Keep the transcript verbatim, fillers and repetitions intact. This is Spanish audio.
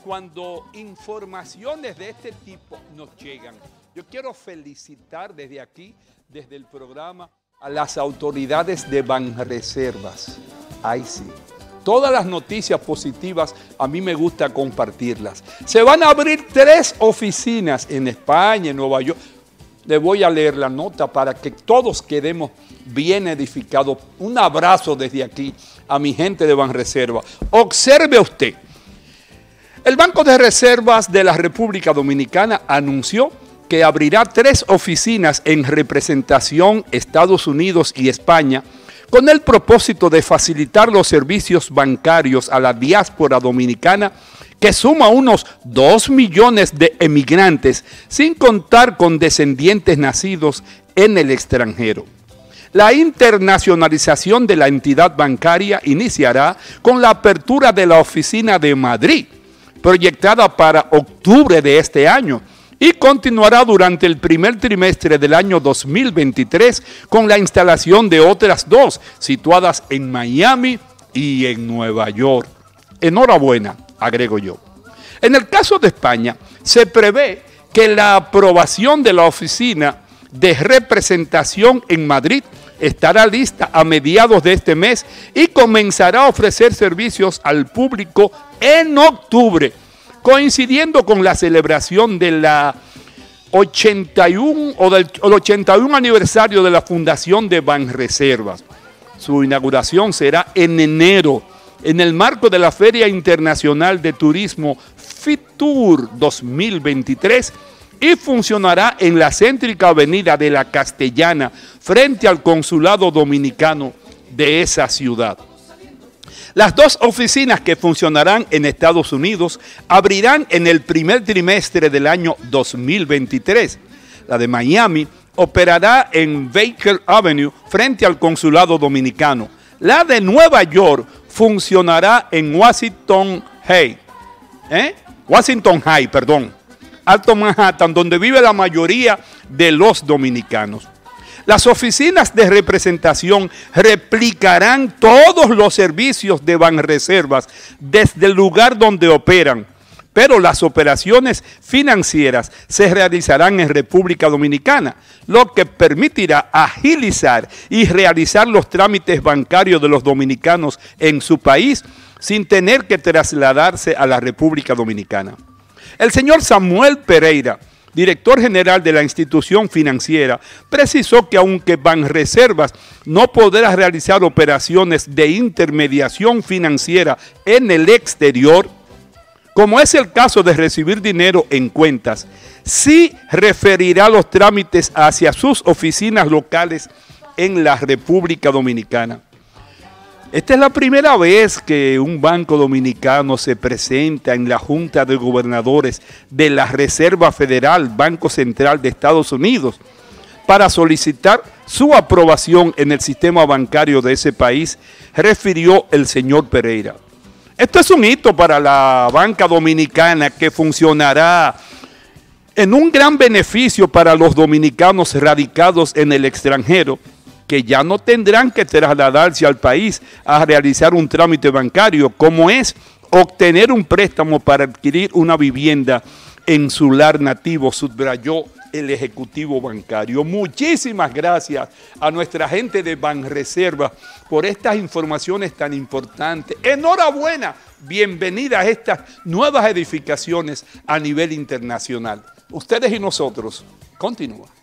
cuando informaciones de este tipo nos llegan. Yo quiero felicitar desde aquí, desde el programa, a las autoridades de Banreservas. Ahí sí. Todas las noticias positivas a mí me gusta compartirlas. Se van a abrir tres oficinas en España, en Nueva York. Le voy a leer la nota para que todos quedemos bien edificados. Un abrazo desde aquí a mi gente de Banreservas. Observe usted. El Banco de Reservas de la República Dominicana anunció que abrirá tres oficinas en representación Estados Unidos y España con el propósito de facilitar los servicios bancarios a la diáspora dominicana, que suma unos dos millones de emigrantes, sin contar con descendientes nacidos en el extranjero. La internacionalización de la entidad bancaria iniciará con la apertura de la oficina de Madrid, proyectada para octubre de este año, y continuará durante el primer trimestre del año dos mil veintitrés con la instalación de otras dos situadas en Miami y en Nueva York. Enhorabuena, agrego yo. En el caso de España, se prevé que la aprobación de la oficina de representación en Madrid estará lista a mediados de este mes y comenzará a ofrecer servicios al público en octubre, coincidiendo con la celebración de la ochenta y uno o del el ochenta y uno aniversario de la fundación de Banreservas. Su inauguración será en enero, en el marco de la Feria Internacional de Turismo FITUR dos mil veintitrés, y funcionará en la céntrica avenida de la Castellana, frente al Consulado Dominicano de esa ciudad. Las dos oficinas que funcionarán en Estados Unidos abrirán en el primer trimestre del año dos mil veintitrés. La de Miami operará en Baker Avenue frente al Consulado Dominicano. La de Nueva York funcionará en Washington High, ¿eh? Washington High, perdón, Alto Manhattan, donde vive la mayoría de los dominicanos. Las oficinas de representación replicarán todos los servicios de Banreservas desde el lugar donde operan, pero las operaciones financieras se realizarán en República Dominicana, lo que permitirá agilizar y realizar los trámites bancarios de los dominicanos en su país sin tener que trasladarse a la República Dominicana. El señor Samuel Pereira, director general de la institución financiera, precisó que aunque Banreservas no podrá realizar operaciones de intermediación financiera en el exterior, como es el caso de recibir dinero en cuentas, sí referirá los trámites hacia sus oficinas locales en la República Dominicana. Esta es la primera vez que un banco dominicano se presenta en la Junta de Gobernadores de la Reserva Federal, Banco Central de Estados Unidos, para solicitar su aprobación en el sistema bancario de ese país, refirió el señor Pereira. Esto es un hito para la banca dominicana que funcionará en un gran beneficio para los dominicanos radicados en el extranjero, que ya no tendrán que trasladarse al país a realizar un trámite bancario, como es obtener un préstamo para adquirir una vivienda en su lar nativo, subrayó el ejecutivo bancario. Muchísimas gracias a nuestra gente de Banreservas por estas informaciones tan importantes. Enhorabuena, bienvenidas a estas nuevas edificaciones a nivel internacional. Ustedes y nosotros, continúa.